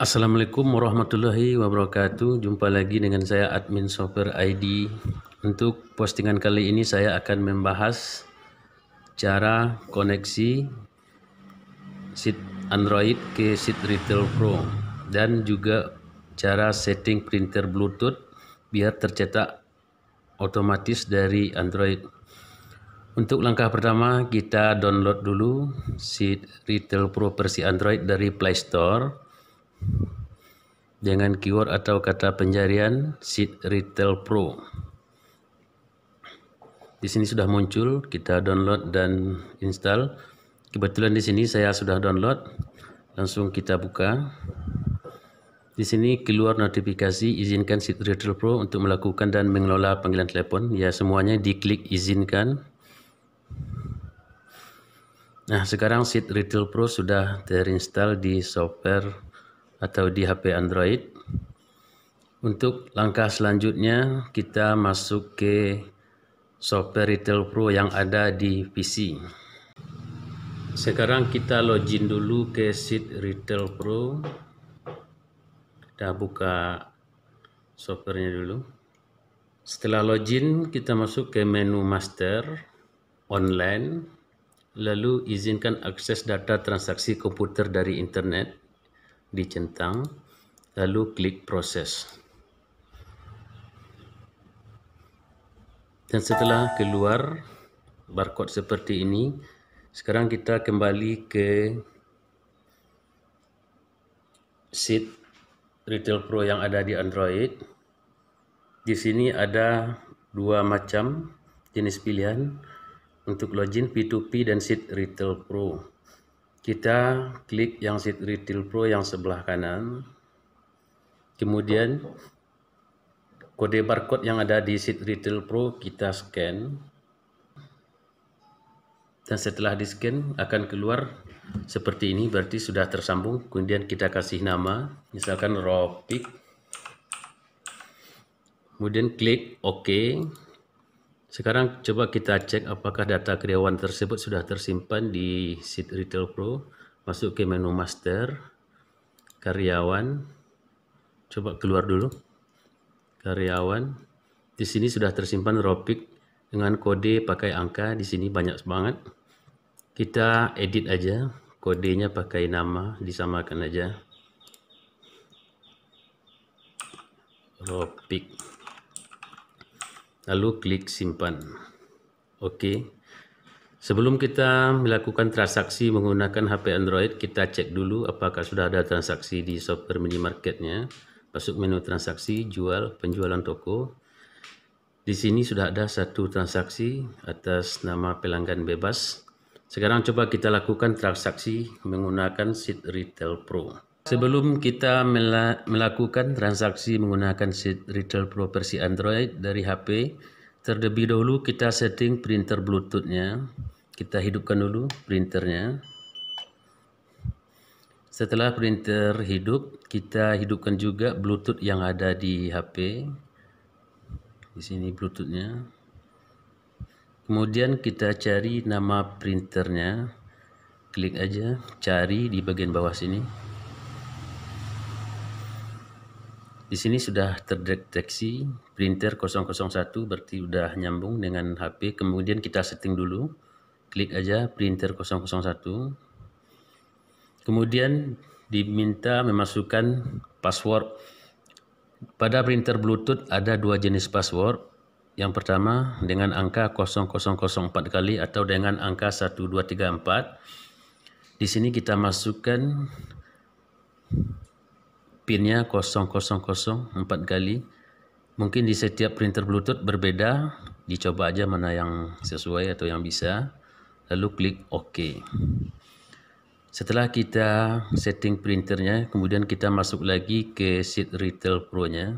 Assalamualaikum warahmatullahi wabarakatuh. Jumpa lagi dengan saya admin software ID. Untuk postingan kali ini saya akan membahas cara koneksi SID Android ke SID Retail Pro dan juga cara setting printer Bluetooth biar tercetak otomatis dari Android. Untuk langkah pertama kita download dulu SID Retail Pro versi Android dari Play Store dengan keyword atau kata pencarian SID Retail Pro. Di sini sudah muncul, kita download dan install. Kebetulan di sini saya sudah download, langsung kita buka. Di sini keluar notifikasi izinkan SID Retail Pro untuk melakukan dan mengelola panggilan telepon. Ya, semuanya diklik izinkan. Nah, sekarang SID Retail Pro sudah terinstall di software atau di HP Android. Untuk langkah selanjutnya kita masuk ke software Retail Pro yang ada di PC. Sekarang kita login dulu ke SID Retail Pro. Kita buka softwarenya dulu. Setelah login kita masuk ke menu Master, Online, lalu izinkan akses data transaksi komputer dari internet, dicentang, lalu klik proses. Dan setelah keluar barcode seperti ini, sekarang kita kembali ke SID Retail Pro yang ada di Android. Di sini ada dua macam jenis pilihan untuk login, P2P dan SID Retail Pro. Kita klik yang SID Retail Pro yang sebelah kanan. Kemudian kode barcode yang ada di SID Retail Pro kita scan. Dan setelah di-scan akan keluar seperti ini, berarti sudah tersambung. Kemudian kita kasih nama, misalkan Ropik. Kemudian klik OK. Sekarang coba kita cek apakah data karyawan tersebut sudah tersimpan di SID Retail Pro. Masuk ke menu Master, Karyawan. Coba keluar dulu. Karyawan. Di sini sudah tersimpan Ropik dengan kode pakai angka. Di sini banyak banget. Kita edit aja, kodenya pakai nama, disamakan aja. Ropik. Lalu klik simpan. Oke. Sebelum kita melakukan transaksi menggunakan HP Android, kita cek dulu apakah sudah ada transaksi di software minimarketnya. Masuk menu transaksi, jual, penjualan toko. Di sini sudah ada satu transaksi atas nama pelanggan bebas. Sekarang coba kita lakukan transaksi menggunakan SID Retail Pro. Sebelum kita melakukan transaksi menggunakan SID Retail Pro versi Android dari HP, terlebih dahulu kita setting printer Bluetooth-nya. Kita hidupkan dulu printernya. Setelah printer hidup, kita hidupkan juga Bluetooth yang ada di HP. Di sini Bluetooth-nya. Kemudian kita cari nama printernya. Klik aja, cari di bagian bawah sini. Di sini sudah terdeteksi printer 001, berarti sudah nyambung dengan HP. Kemudian kita setting dulu. Klik aja printer 001. Kemudian diminta memasukkan password. Pada printer Bluetooth ada dua jenis password. Yang pertama dengan angka 0004 kali atau dengan angka 1234. Di sini kita masukkan pinnya 0004 kali. Mungkin di setiap printer Bluetooth berbeda. Dicoba aja mana yang sesuai atau yang bisa. Lalu klik OK. Setelah kita setting printernya, kemudian kita masuk lagi ke SID Retail Pro-nya.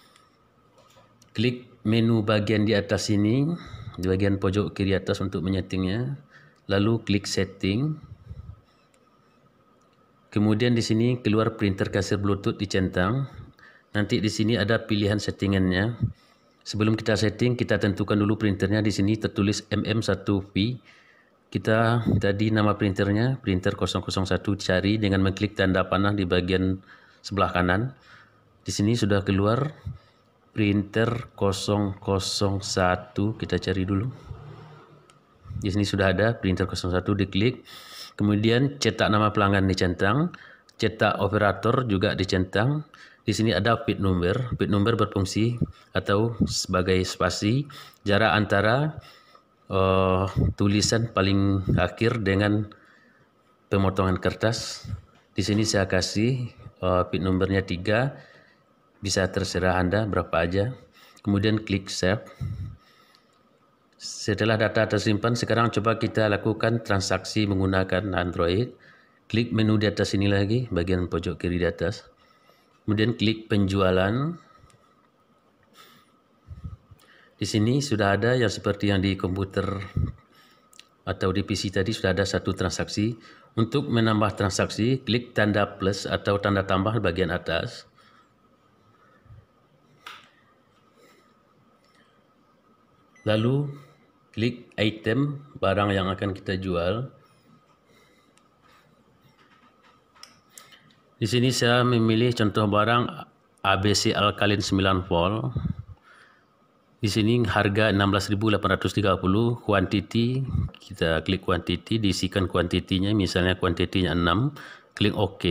Klik menu bagian di atas ini, di bagian pojok kiri atas untuk menyetingnya. Lalu klik setting. Kemudian di sini keluar printer kasir Bluetooth dicentang. Nanti di sini ada pilihan settingannya. Sebelum kita setting, kita tentukan dulu printernya. Di sini tertulis MM1V. Kita tadi nama printernya, printer 001, cari dengan mengklik tanda panah di bagian sebelah kanan. Di sini sudah keluar printer 001, kita cari dulu. Di sini sudah ada printer 01, diklik. Kemudian cetak nama pelanggan dicentang, cetak operator juga dicentang. Di sini ada pit number. Pit number berfungsi atau sebagai spasi jarak antara tulisan paling akhir dengan pemotongan kertas. Di sini saya kasih pit numbernya 3, bisa terserah Anda berapa aja. Kemudian klik save. Setelah data tersimpan, sekarang coba kita lakukan transaksi menggunakan Android. Klik menu di atas ini lagi, bagian pojok kiri di atas. Kemudian klik penjualan. Di sini sudah ada yang seperti yang di komputer atau di PC tadi, sudah ada satu transaksi. Untuk menambah transaksi, klik tanda plus atau tanda tambah bagian atas. Lalu klik item, barang yang akan kita jual. Di sini saya memilih contoh barang ABC Alkaline 9 volt. Di sini harga 16.830, kuantiti, kita klik kuantiti, diisikan kuantitinya, misalnya kuantitinya 6, klik OK.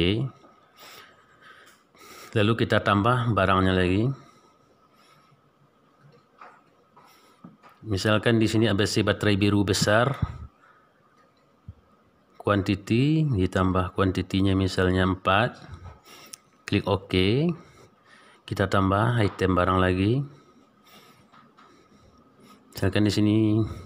Lalu kita tambah barangnya lagi. Misalkan di sini ABC baterai biru besar, kuantiti, ditambah kuantitinya misalnya 4, klik OK. Kita tambah item barang lagi. Misalkan di sini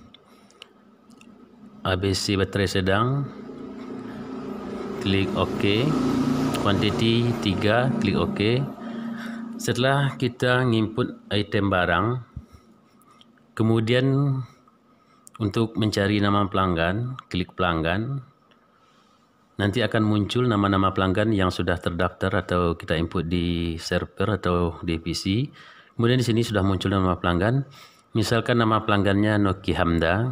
ABC baterai sedang, klik OK. Kuantiti 3, klik OK. Setelah kita nginput item barang, kemudian untuk mencari nama pelanggan, klik pelanggan. Nanti akan muncul nama-nama pelanggan yang sudah terdaftar atau kita input di server atau di PC. Kemudian di sini sudah muncul nama pelanggan. Misalkan nama pelanggannya Noki Hamda.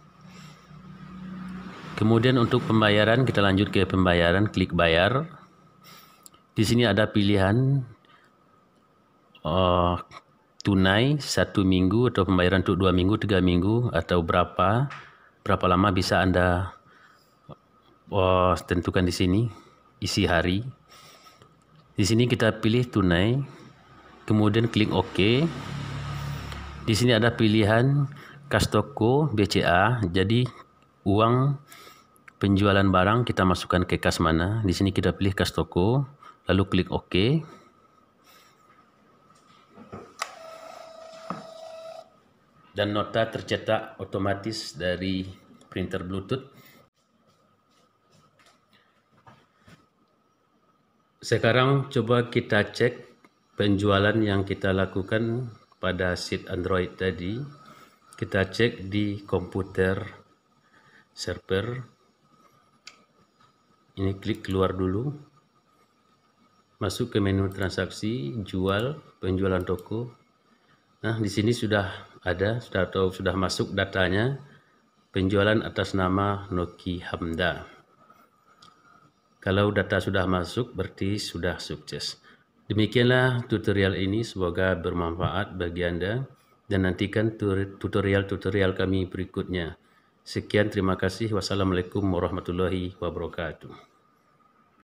Kemudian untuk pembayaran, kita lanjut ke pembayaran, klik bayar. Di sini ada pilihan tunai 1 minggu atau pembayaran untuk 2 minggu, 3 minggu atau berapa lama bisa Anda tentukan di sini, isi hari. Di sini kita pilih tunai, kemudian klik OK. Di sini ada pilihan kas toko BCA, jadi uang penjualan barang kita masukkan ke kas mana. Di sini kita pilih kas toko, lalu klik OK. Dan nota tercetak otomatis dari printer Bluetooth. Sekarang coba kita cek penjualan yang kita lakukan pada sheet Android tadi. Kita cek di komputer server. Ini klik keluar dulu. Masuk ke menu transaksi, jual, penjualan toko. Nah, di sini sudah ada, sudah masuk datanya. Penjualan atas nama Noki Hamda. Kalau data sudah masuk, berarti sudah sukses. Demikianlah tutorial ini, semoga bermanfaat bagi Anda dan nantikan tutorial-tutorial kami berikutnya. Sekian, terima kasih. Wassalamualaikum warahmatullahi wabarakatuh.